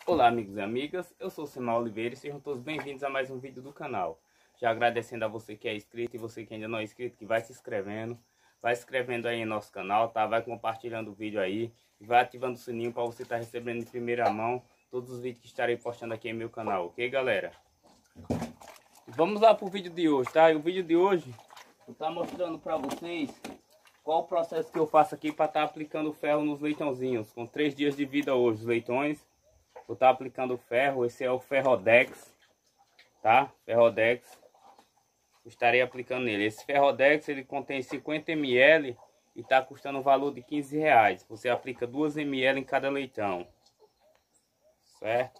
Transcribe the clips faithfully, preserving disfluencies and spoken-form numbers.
Olá amigos e amigas, eu sou o Simão Oliveira e sejam todos bem-vindos a mais um vídeo do canal. Já agradecendo a você que é inscrito e você que ainda não é inscrito, que vai se inscrevendo, vai se inscrevendo aí em nosso canal, tá? Vai compartilhando o vídeo aí, vai ativando o sininho para você estar recebendo em primeira mão todos os vídeos que estarei postando aqui em meu canal, ok galera? Vamos lá pro vídeo de hoje, tá? E o vídeo de hoje eu estou mostrando para vocês qual o processo que eu faço aqui para estar aplicando ferro nos leitãozinhos, com três dias de vida hoje, os leitões. Vou estar aplicando ferro, esse é o Ferrodex, tá? Ferrodex, estarei aplicando nele. Esse Ferrodex ele contém cinquenta mililitros e está custando o valor de quinze reais. Você aplica duas mililitros em cada leitão, certo?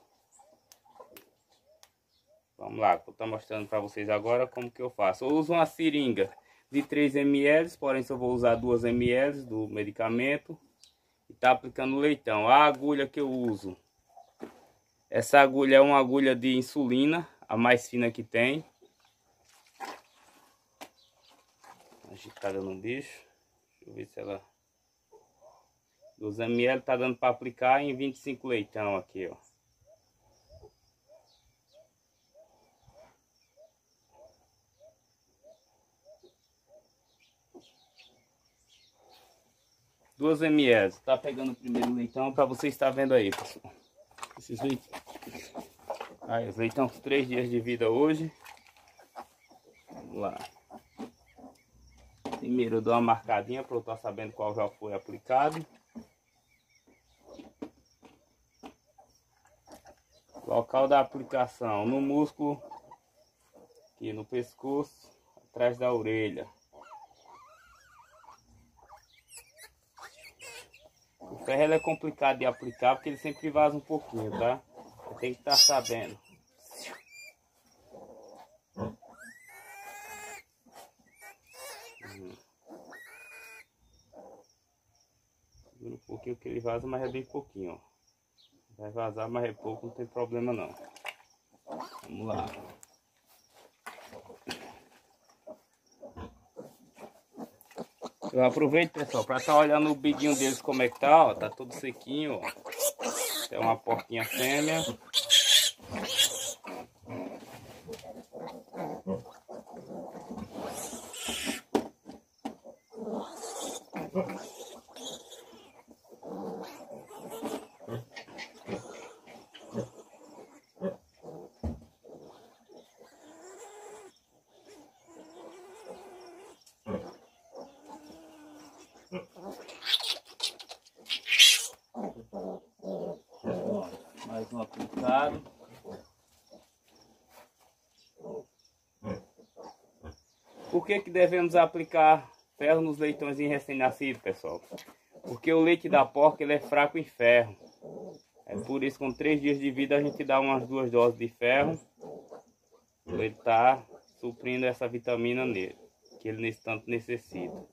Vamos lá, vou estar mostrando para vocês agora como que eu faço. Eu uso uma seringa de três mililitros, porém só vou usar duas mililitros do medicamento e tá aplicando o leitão. A agulha que eu uso, essa agulha é uma agulha de insulina, a mais fina que tem. Agitada no bicho. Deixa eu ver se ela... doze mililitros tá dando para aplicar em vinte e cinco leitão aqui, ó. duas mililitros. Tá pegando o primeiro leitão para você estar vendo aí, pessoal. Esses leitão. Aí, os leitão com três dias de vida hoje. Vamos lá. Primeiro eu dou uma marcadinha para eu estar sabendo qual já foi aplicado. Local da aplicação: no músculo, aqui no pescoço, atrás da orelha. O ferro é complicado de aplicar porque ele sempre vaza um pouquinho, tá? Você tem que estar sabendo. Uhum. Um pouquinho que ele vaza, mas é bem pouquinho, ó. Vai vazar, mas é pouco, não tem problema não. Vamos lá. Eu aproveito, pessoal, para estar olhando o biguinho deles como é que tá, ó. Tá todo sequinho, ó. Tem uma porquinha fêmea. Mais um aplicado. Por que que devemos aplicar ferro nos leitões recém-nascidos, pessoal? Porque o leite da porca ele é fraco em ferro. É por isso que com três dias de vida a gente dá umas duas doses de ferro. Ele está suprindo essa vitamina nele, que ele nesse tanto necessita.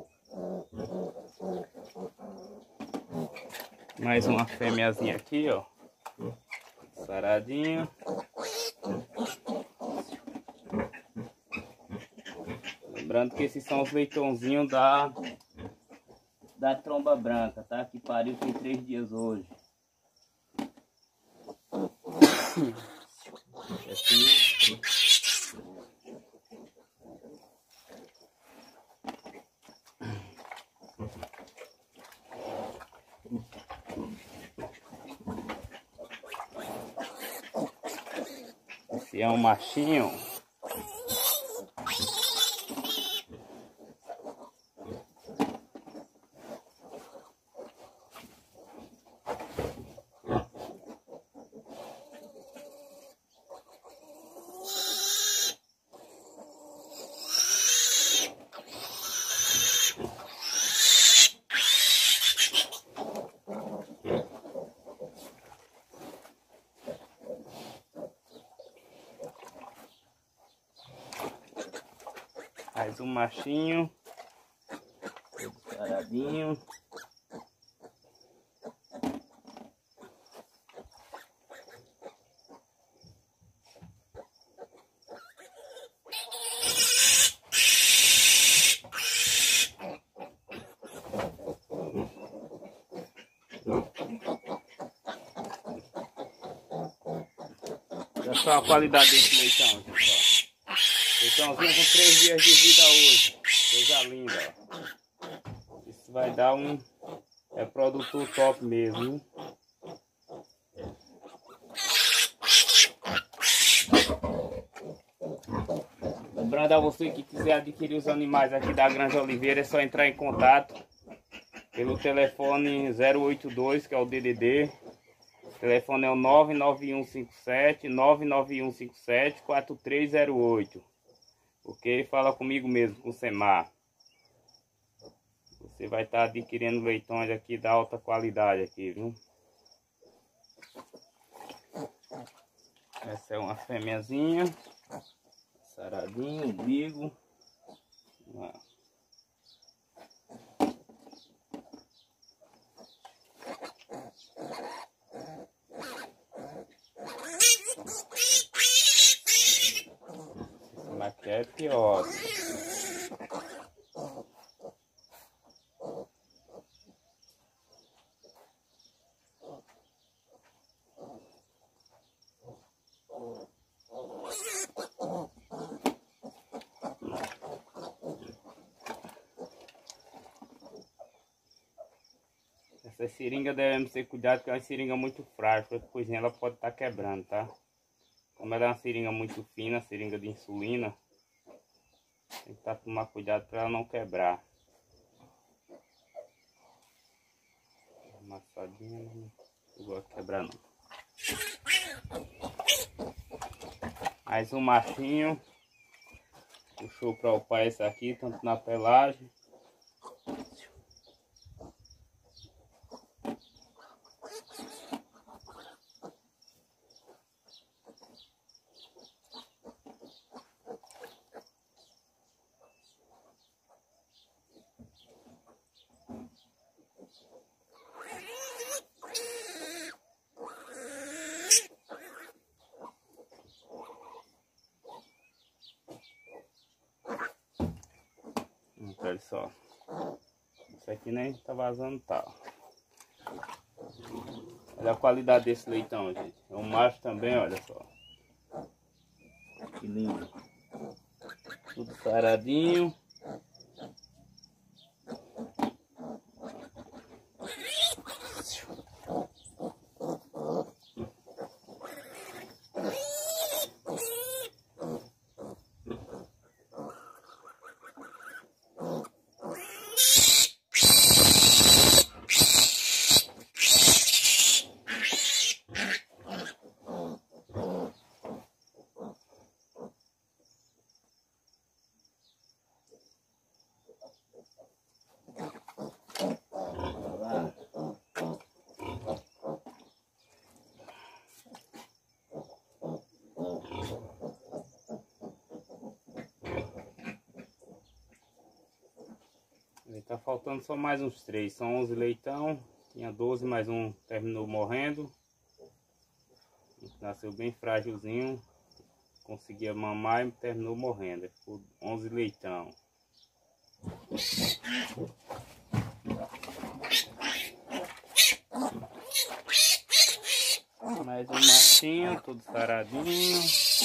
Mais uma fêmeazinha aqui, ó. Saradinho. Lembrando que esses são os leitãozinhos da da tromba branca, tá? Que pariu tem três dias hoje. Assim. Esse é um machinho. Mais um machinho, paradinho. Olha só a qualidade desse leitão, gente, ó. Leitãozinho com três dias de vida hoje. Coisa linda, ó. Isso vai dar um... É produtor top mesmo. Lembrando a você que quiser adquirir os animais aqui da Granja Oliveira, é só entrar em contato pelo telefone zero oito dois, que é o D D D. O telefone é o nove nove um cinco sete, nove nove um cinco sete, quatro três zero oito. Ok? Fala comigo mesmo, com o Semar. Você vai estar adquirindo leitões aqui da alta qualidade aqui, viu? Essa é uma fêmeazinha. Saradinho, umbigo. Ó. Essa aqui é pior. Essa seringa devemos ter cuidado, porque é uma seringa muito frágil, porque a coisinha ela pode estar quebrando, tá? Como ela é uma seringa muito fina, seringa de insulina, tem que estar tomar cuidado para ela não quebrar. Amassadinha, não gosto de quebrar não. Mais um machinho. Puxou para o pai esse aqui, tanto na pelagem. Olha só, isso aqui nem tá vazando, tá? Olha a qualidade desse leitão, gente. É um macho também, olha só. Que lindo. Tudo saradinho. Tá faltando só mais uns três, são onze leitão, tinha doze, mais um terminou morrendo. Nasceu bem frágilzinho, conseguia mamar e terminou morrendo, ficou onze leitão. Mais um machinho, todo saradinho.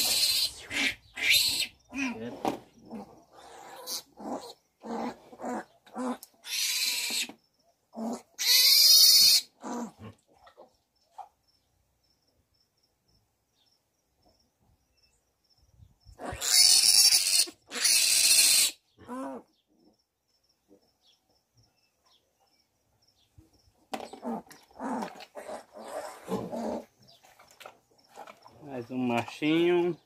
Mais um machinho.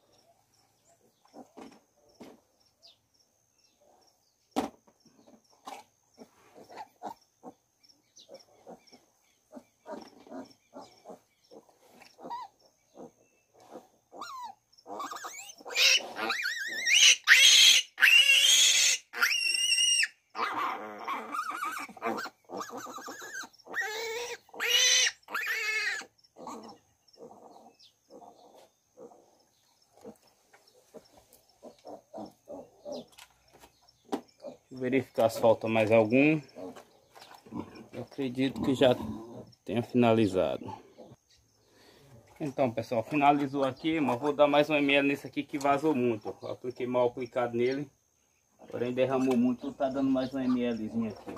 Verificar se falta mais algum. Eu acredito que já tenha finalizado. Então, pessoal, finalizou aqui, mas vou dar mais um ml nesse aqui que vazou muito. Eu apliquei mal aplicado nele, porém derramou muito, tá dando mais um mlzinho aqui.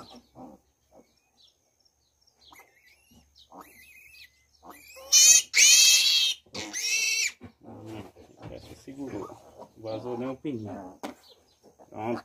Hum, essa segurou, vazou nem um pinguinho. Pronto.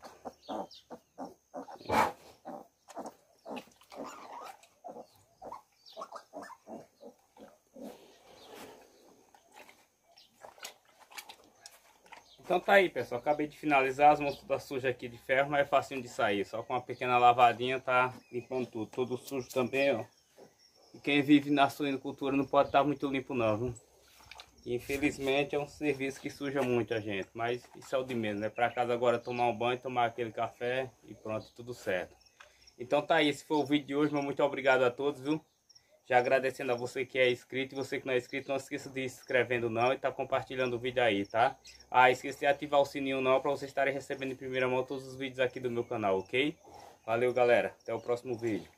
Então tá aí, pessoal, acabei de finalizar, as mãos todas sujas aqui de ferro, mas é facinho de sair, só com uma pequena lavadinha tá limpando tudo, todo sujo também, ó. E quem vive na suinocultura não pode estar muito limpo não, viu? Infelizmente é um serviço que suja muito a gente, mas isso é o de menos, né? Pra casa agora tomar um banho, tomar aquele café e pronto, tudo certo. Então tá aí, esse foi o vídeo de hoje, mas muito obrigado a todos, viu? Já agradecendo a você que é inscrito, e você que não é inscrito, não esqueça de se inscrevendo não e tá compartilhando o vídeo aí, tá? Ah, esqueça de ativar o sininho não, para vocês estarem recebendo em primeira mão todos os vídeos aqui do meu canal, ok? Valeu, galera, até o próximo vídeo.